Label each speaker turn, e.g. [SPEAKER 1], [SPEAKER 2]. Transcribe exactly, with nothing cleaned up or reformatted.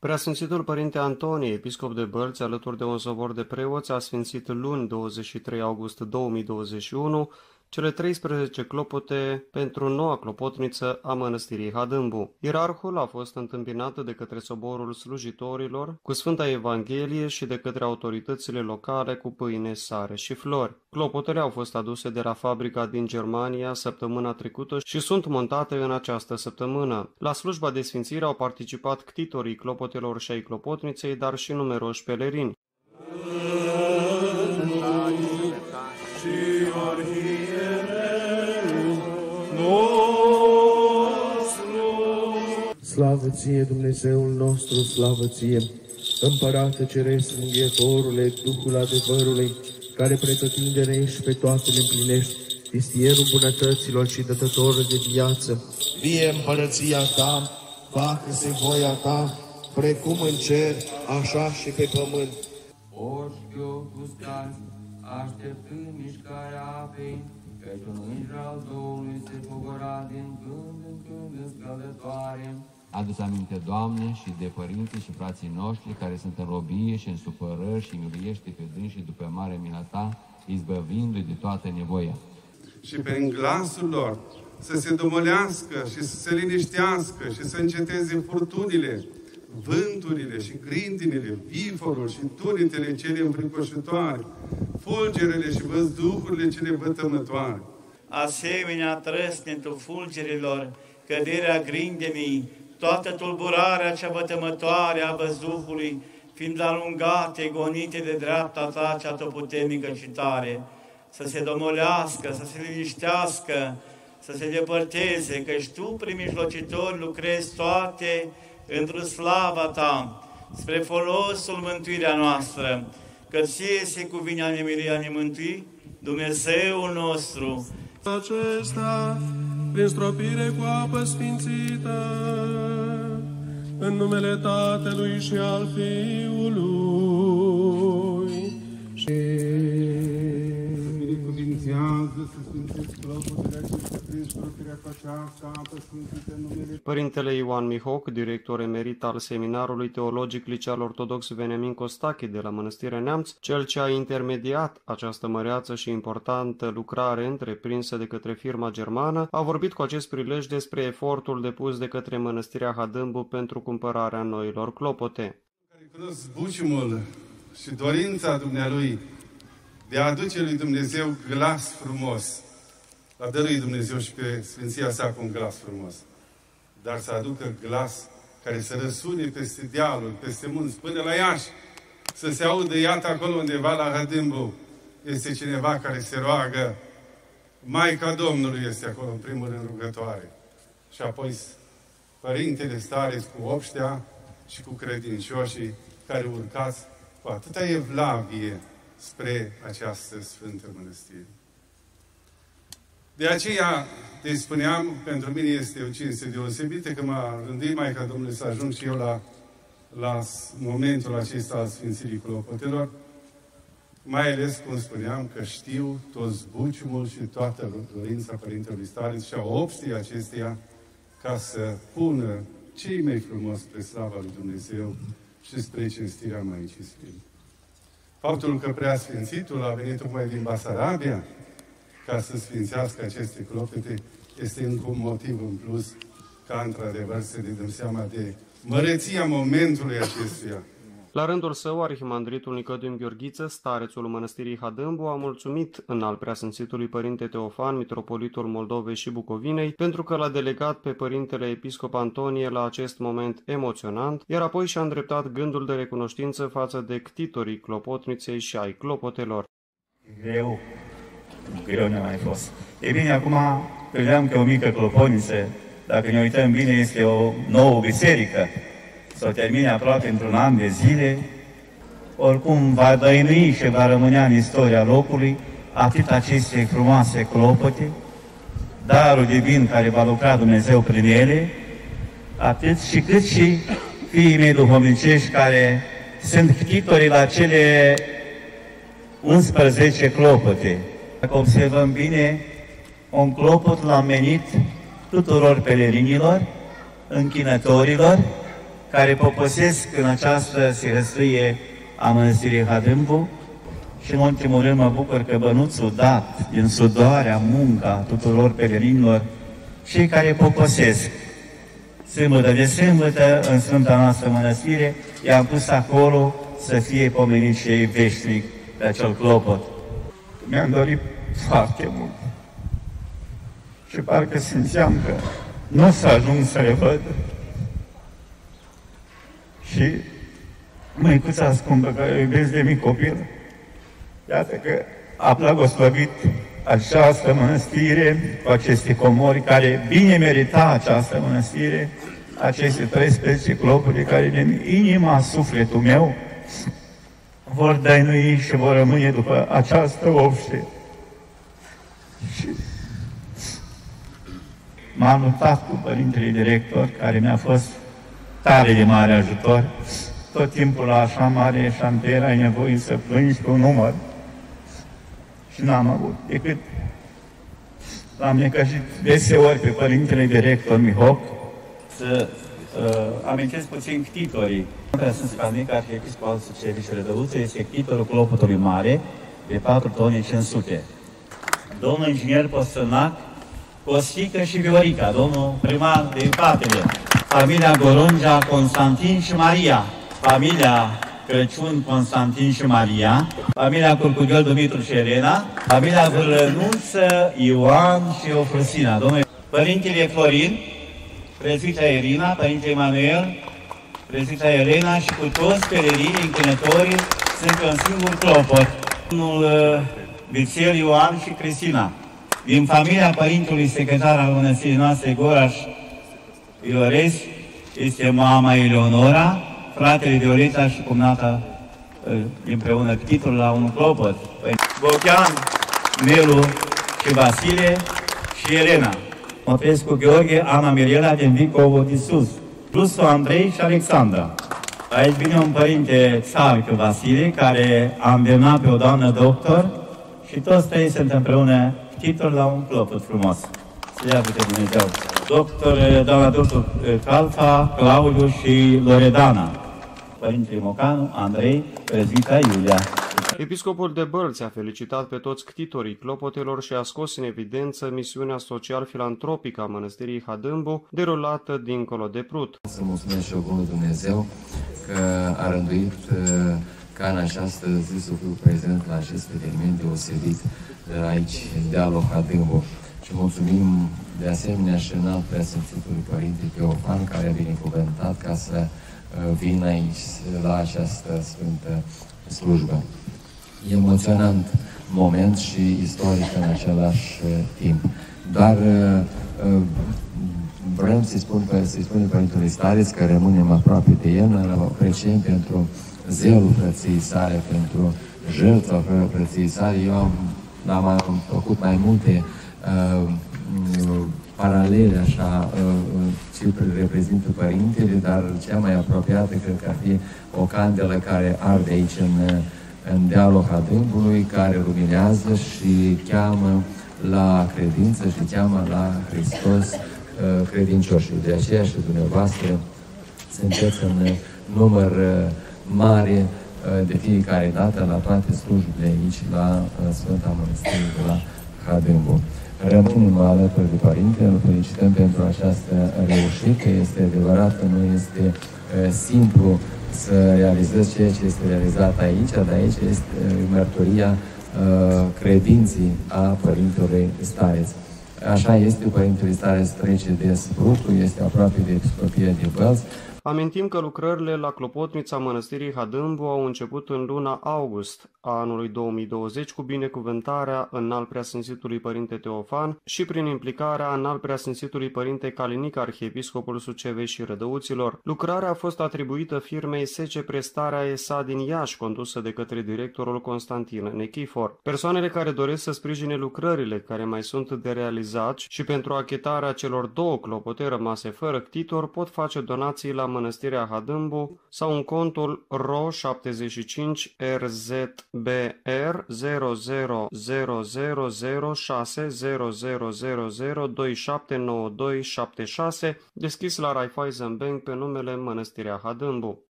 [SPEAKER 1] Preasfințitul Părinte Antonie, episcop de Bălți, alături de un săvor de preoți, a sfințit luni, douăzeci și trei august două mii douăzeci și unu, cele treisprezece clopote pentru noua clopotniță a mănăstirii Hadâmbu. Ierarhul a fost întâmpinat de către soborul slujitorilor cu Sfânta Evanghelie și de către autoritățile locale cu pâine, sare și flori. Clopotele au fost aduse de la fabrica din Germania săptămâna trecută și sunt montate în această săptămână. La slujba de sfințire au participat ctitorii clopotelor și ai clopotniței, dar și numeroși pelerini.
[SPEAKER 2] Slavă ție, Dumnezeul nostru, slavă ție, Împărate Ceresc, Înghietorule, Duhul adevărului, care pretutindene ești, pe toate le împlinești, vistierul bunătăților și dătătorul de viață. Vie împărăția ta, facă-se voia ta, precum în cer, așa și pe pământ.
[SPEAKER 3] Oșchiul gustat, așteptând mișcarea apei, căci un înger al Domnului se pogora din când în când în scăldătoare. Adu-ți aminte, Doamne, și de părinții și frații noștri care sunt în robie și în supărări și miluiește pe dânsii după mare mila ta, izbăvindu-i de toată nevoia.
[SPEAKER 4] Și prin glasul lor să se domolească și să se liniștească și să înceteze furtunile, vânturile și grindinile, viforul și tunitele cele înfricoșătoare, fulgerele și văzduhurile cele vătămătoare.
[SPEAKER 5] Asemenea trăsnetul fulgerilor, căderea grindinii, toată tulburarea cea vătămătoare a văzduhului, fiind alungate, gonite de dreapta ta cea tăputernică și tare, să se domolească, să se liniștească, să se depărteze, căci tu, prin mijlocitori, lucrezi toate într-o slava ta, spre folosul mântuirea noastră, că ție se cuvine a ne miri, a ne mântui, Dumnezeul nostru.
[SPEAKER 6] Acesta, prin stropire cu apă sfințită, în numele Tatălui și al Fiului și
[SPEAKER 4] Binecuvintează să sfințești clopotele acestea prin stropirea cu aceasta apă sfințită în numele...
[SPEAKER 1] Părintele Ioan Mihoc, director emerit al Seminarului Teologic Liceal Ortodox Venemin Costache de la Mănăstirea Neamț, cel ce a intermediat această măreață și importantă lucrare întreprinsă de către firma germană, a vorbit cu acest prilej despre efortul depus de către Mănăstirea Hadâmbu pentru cumpărarea noilor clopote.
[SPEAKER 4] Care cunosc buciumul și dorința dumnealui de a aduce lui Dumnezeu glas frumos, a dă lui Dumnezeu și pe Sfinția sa cu un glas frumos, dar să aducă glas care să răsune peste dealuri, peste munți, până la Iași, să se audă, iată acolo undeva la Hadâmbu, este cineva care se roagă, Maica Domnului este acolo, în primul rând rugătoare, și apoi Părintele stareți cu obștea și cu credincioșii care urcați cu atâta evlavie spre această Sfântă Mănăstire. De aceea, te spuneam, pentru mine este o cinste deosebită că m-a rânduit Maica Domnului să ajung și eu la, la momentul acesta al Sfințirii Clopotelor, mai ales, cum spuneam, că știu tot zbuciumul și toată dorința Părintelui Stareț și a obștii acesteia ca să pună cei mai frumos spre slava lui Dumnezeu și spre cinstirea Maicii Sfinte. Faptul că Preasfințitul a venit tocmai din Basarabia ca să sfințească aceste clopete este încă un motiv în plus ca într-adevăr să ne dăm seama de măreția momentului acestuia.
[SPEAKER 1] La rândul său, arhimandritul Nicodim Gheorghiță, starețul Mănăstirii Hadâmbu, a mulțumit în al Preasfințitului Părinte Teofan, mitropolitul Moldovei și Bucovinei, pentru că l-a delegat pe Părintele Episcop Antonie la acest moment emoționant, iar apoi și-a îndreptat gândul de recunoștință față de ctitorii clopotniței și ai clopotelor.
[SPEAKER 7] Greu, greu ne-a mai fost. E bine, acum credeam că o mică clopotniță, dacă ne uităm bine, este o nouă biserică. S-o termine aproape într-un an de zile, oricum va dăinui și va rămânea în istoria locului atât aceste frumoase clopote, darul divin care va lucra Dumnezeu prin ele, atât și cât și fiii mei duhovnicești care sunt ctitorii la cele unsprezece clopote. Dacă observăm bine, un clopot l-a menit tuturor pelerinilor, închinătorilor, care poposesc în această sihăstrie a Mănăstirii Hadâmbu și, în ultimul rând, mă bucur că bănuțul dat din sudoarea, munca tuturor pelerinilor, cei care poposesc sâmbătă de sâmbătă în Sfânta noastră Mănăstire, i-am pus acolo să fie pomeniți și ei veșnic de acel clopot. Mi-am dorit foarte mult și parcă simțeam că nu o să ajung să le văd. Și măicuța scumpă, care o iubesc de mic copil, iată că a blagoslovit această mănăstire cu aceste comori, care bine merita această mănăstire, aceste treisprezece clopuri care din inima, sufletul meu vor dăinui și vor rămâne după această obște. Și m-am luptat cu părintele director, care mi-a fost tare de mare ajutor. Tot timpul la așa mare șantier ai nevoie să plângi pe un număr. Și n-am avut decât l-am necăjit deseori pe părintele director Mihoc. Să uh, amintesc puțin ctitorii. Preasfinții Canonic Arhiepiscopul al Sucerii și Rădăuței este ctitorul clopotului mare de patru tone cinci sute. Domnul inginer Postănac, Costică și Viorica, domnul primar de Patele, familia Gorongea, Constantin și Maria, familia Crăciun, Constantin și Maria, familia Curcughiol, Dumitru și Elena, familia Vârlănuță, Ioan și Ofrosina, domnul Părintele Florin, prezbitera Irina, Părintele Emanuel, prezbitera Elena și cu toți pelerinii, închinătorii, sunt un singur clopot, domnul Vițel, Ioan și Cristina. Din familia Părintelui Secretar al Mănăstirii noastre, Goraș Iorez, este mama Eleonora, fratele Violeta și cumnata împreună titlul la un clopot. Bochean, Nelu și Vasile și Elena. Mopescu Gheorghe, Ana Mirela din Vicovul de Sus. Plusul Andrei și Alexandra. Aici vine un părinte Țarcă Vasile, care a îndemnat pe o doamnă doctor și toți trei sunt împreună titlul la un clopot frumos. Să ia pe Dumnezeu. Doctor, doamna doctor Calfa, Claudiu și Loredana. Părintele Mocanu, Andrei, prezbitera Iulia.
[SPEAKER 1] Episcopul de Bălți a felicitat pe toți ctitorii clopotelor și a scos în evidență misiunea social-filantropică a Mănăstirii Hadâmbu, derulată dincolo de Prut.
[SPEAKER 8] Să mulțumesc și eu Bunul Dumnezeu că a rânduit ca în această zi să fiu prezent la acest eveniment deosebit aici, în dealul Hadâmbu. Și mulțumim de asemenea și înalt Preasfințitului Părinte Teofan, care a binecuvântat ca să vin aici la această sfântă slujbă. E emoționant moment și istoric în același timp. Dar vreau să-i spun, să-i spun Părintelui Stareț că rămânem aproape de el, îl apreciem pentru zelul frăției sale, pentru jertfa frăției sale. Eu am, am, am făcut mai multe uh, paralele, așa, ce reprezintă Părintele, dar cea mai apropiată cred că ar fi o candelă care arde aici în, în dealul Hadâmbului, care luminează și cheamă la credință și cheamă la Hristos credincioșii. De aceea și dumneavoastră sunteți în număr mare de fiecare dată la toate slujbele aici, la Sfânta Mănăstire de la Hadâmbu. Rămânem alături de Părinte, îl felicităm pentru această reușită. Este adevărat că nu este uh, simplu să realizezi ceea ce este realizat aici, dar aici este uh, mărturia uh, credinții a Părintelui Stareț. Așa este, Părintele Stareț trece des Prutul, este aproape de Episcopia de Bălți.
[SPEAKER 1] Amintim că lucrările la clopotnița Mănăstirii Hadâmbu au început în luna august a anului două mii douăzeci cu binecuvântarea Înalt Preasfințitului Părinte Teofan și prin implicarea Înalt Preasfințitului Părinte Calinic, Arhiepiscopul Sucevei și Rădăuților. Lucrarea a fost atribuită firmei S C Prestarea S A din Iași, condusă de către directorul Constantin Nechifor. Persoanele care doresc să sprijine lucrările care mai sunt de realizat și pentru achetarea celor două clopote rămase fără ctitor pot face donații la Mănăstirea Hadâmbu sau în contul R O șaptezeci și cinci R Z B R zero zero zero zero zero șase zero zero zero zero doi șapte nouă doi șapte șase, deschis la Raiffeisen Bank pe numele Mănăstirea Hadâmbu.